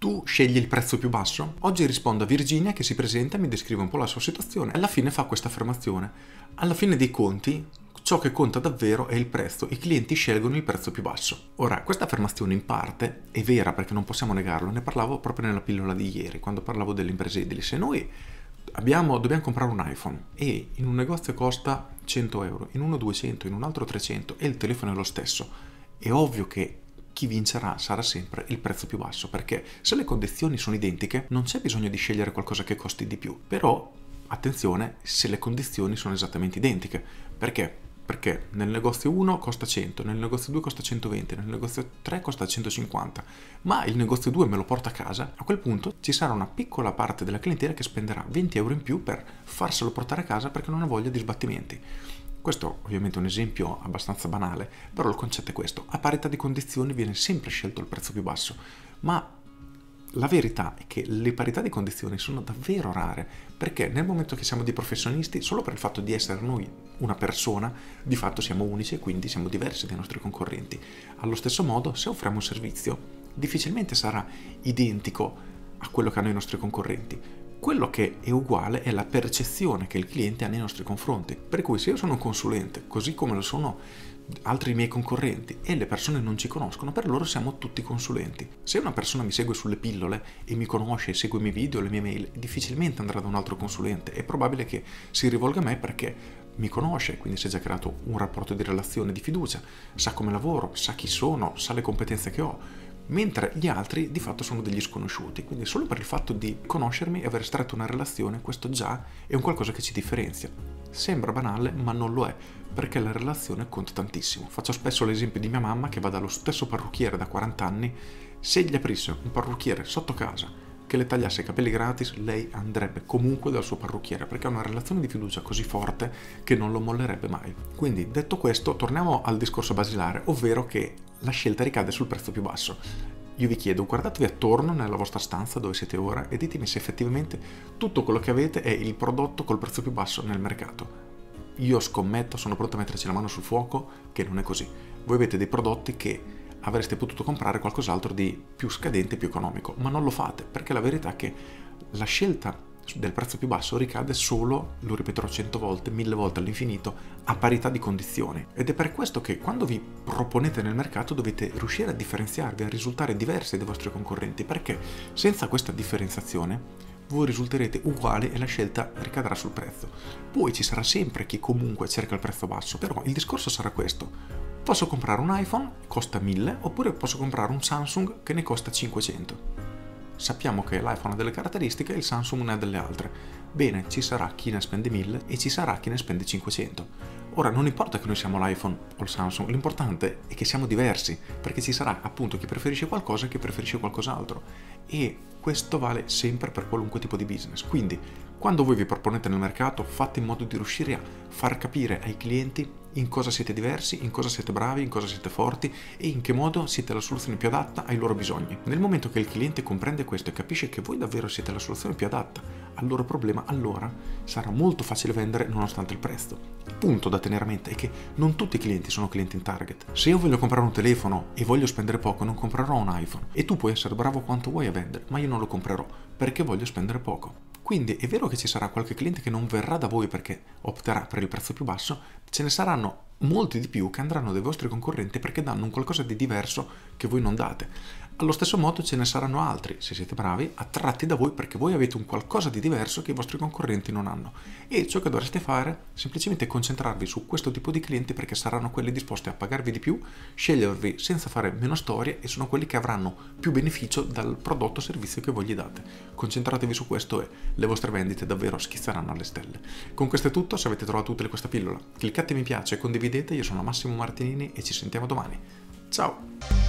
Tu scegli il prezzo più basso? Oggi rispondo a Virginia che si presenta, mi descrive un po' la sua situazione e alla fine fa questa affermazione. Alla fine dei conti, ciò che conta davvero è il prezzo, i clienti scelgono il prezzo più basso. Ora, questa affermazione in parte è vera perché non possiamo negarlo, ne parlavo proprio nella pillola di ieri, quando parlavo delle imprese edili. Se noi dobbiamo comprare un iPhone e in un negozio costa 100 euro, in uno 200, in un altro 300 e il telefono è lo stesso, è ovvio che chi vincerà sarà sempre il prezzo più basso, perché se le condizioni sono identiche non c'è bisogno di scegliere qualcosa che costi di più. Però attenzione se le condizioni sono esattamente identiche. Perché? Perché nel negozio 1 costa 100, nel negozio 2 costa 120, nel negozio 3 costa 150, ma il negozio 2 me lo porta a casa. A quel punto ci sarà una piccola parte della clientela che spenderà 20 euro in più per farselo portare a casa perché non ha voglia di sbattimenti. Questo ovviamente è un esempio abbastanza banale, però il concetto è questo: a parità di condizioni viene sempre scelto il prezzo più basso, ma la verità è che le parità di condizioni sono davvero rare, perché nel momento che siamo dei professionisti, solo per il fatto di essere noi una persona, di fatto siamo unici e quindi siamo diversi dai nostri concorrenti. Allo stesso modo, se offriamo un servizio, difficilmente sarà identico a quello che hanno i nostri concorrenti. Quello che è uguale è la percezione che il cliente ha nei nostri confronti. Per cui se io sono un consulente, così come lo sono altri miei concorrenti, e le persone non ci conoscono, per loro siamo tutti consulenti. Se una persona mi segue sulle pillole e mi conosce, segue i miei video, le mie mail, difficilmente andrà da un altro consulente. È probabile che si rivolga a me perché mi conosce, quindi si è già creato un rapporto di relazione, di fiducia, sa come lavoro, sa chi sono, sa le competenze che ho. Mentre gli altri di fatto sono degli sconosciuti, quindi solo per il fatto di conoscermi e aver stretto una relazione, questo già è un qualcosa che ci differenzia. Sembra banale, ma non lo è, perché la relazione conta tantissimo. Faccio spesso l'esempio di mia mamma che va dallo stesso parrucchiere da 40 anni. Se gli aprisse un parrucchiere sotto casa che le tagliasse i capelli gratis, lei andrebbe comunque dal suo parrucchiere, perché ha una relazione di fiducia così forte che non lo mollerebbe mai. Quindi, detto questo, torniamo al discorso basilare, ovvero che la scelta ricade sul prezzo più basso. Io vi chiedo, guardatevi attorno nella vostra stanza dove siete ora e ditemi se effettivamente tutto quello che avete è il prodotto col prezzo più basso nel mercato. Io scommetto, sono pronto a metterci la mano sul fuoco, che non è così. Voi avete dei prodotti che avreste potuto comprare qualcos'altro di più scadente e più economico, ma non lo fate, perché la verità è che la scelta del prezzo più basso ricade solo, lo ripeterò 100 volte, 1000 volte all'infinito, a parità di condizioni. Ed è per questo che quando vi proponete nel mercato dovete riuscire a differenziarvi, a risultare diversi dai vostri concorrenti, perché senza questa differenziazione voi risulterete uguali e la scelta ricadrà sul prezzo. Poi ci sarà sempre chi comunque cerca il prezzo basso, però il discorso sarà questo: posso comprare un iPhone, costa 1000, oppure posso comprare un Samsung che ne costa 500. Sappiamo che l'iPhone ha delle caratteristiche e il Samsung ne ha delle altre. Bene, ci sarà chi ne spende 1000 e ci sarà chi ne spende 500. Ora, non importa che noi siamo l'iPhone o il Samsung, l'importante è che siamo diversi, perché ci sarà appunto chi preferisce qualcosa e chi preferisce qualcos'altro. E questo vale sempre per qualunque tipo di business. Quindi, quando voi vi proponete nel mercato, fate in modo di riuscire a far capire ai clienti in cosa siete diversi, in cosa siete bravi, in cosa siete forti e in che modo siete la soluzione più adatta ai loro bisogni. Nel momento che il cliente comprende questo e capisce che voi davvero siete la soluzione più adatta al loro problema, allora sarà molto facile vendere nonostante il prezzo. Il punto da tenere a mente è che non tutti i clienti sono clienti in target. Se io voglio comprare un telefono e voglio spendere poco, non comprerò un iPhone. E tu puoi essere bravo quanto vuoi a vendere, ma io non lo comprerò perché voglio spendere poco. Quindi è vero che ci sarà qualche cliente che non verrà da voi perché opterà per il prezzo più basso, ce ne saranno molti di più che andranno dai vostri concorrenti perché danno un qualcosa di diverso che voi non date. Allo stesso modo ce ne saranno altri, se siete bravi, attratti da voi perché voi avete un qualcosa di diverso che i vostri concorrenti non hanno. E ciò che dovreste fare è semplicemente concentrarvi su questo tipo di clienti perché saranno quelli disposti a pagarvi di più, scegliervi senza fare meno storie e sono quelli che avranno più beneficio dal prodotto o servizio che voi gli date. Concentratevi su questo e le vostre vendite davvero schizzeranno alle stelle. Con questo è tutto, se avete trovato utile questa pillola, cliccate mi piace e condividete. Io sono Massimo Martinini e ci sentiamo domani. Ciao!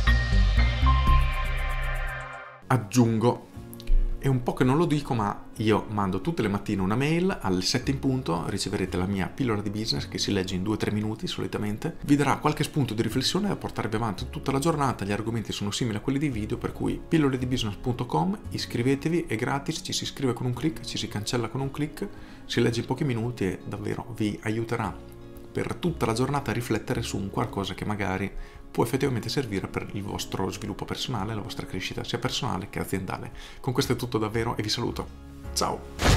Aggiungo, è un po' che non lo dico, ma io mando tutte le mattine una mail alle 7 in punto, riceverete la mia pillola di business che si legge in 2-3 minuti solitamente, vi darà qualche spunto di riflessione da portarvi avanti tutta la giornata. Gli argomenti sono simili a quelli dei video, per cui pilloledibusiness.com, iscrivetevi, è gratis, ci si iscrive con un click, ci si cancella con un click, si legge in pochi minuti e davvero vi aiuterà per tutta la giornata riflettere su un qualcosa che magari può effettivamente servire per il vostro sviluppo personale, la vostra crescita sia personale che aziendale. Con questo è tutto davvero e vi saluto. Ciao!